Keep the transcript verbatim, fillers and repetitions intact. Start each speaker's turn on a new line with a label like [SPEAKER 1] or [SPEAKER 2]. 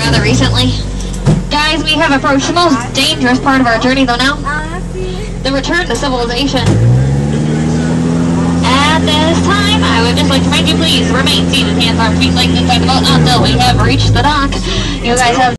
[SPEAKER 1] rather recently. Guys, we have approached the most dangerous part of our journey though now. The return to civilization. At this time, I would just like to remind you, please remain seated, hands, arms, feet, legs inside the boat until we have reached the dock. You guys have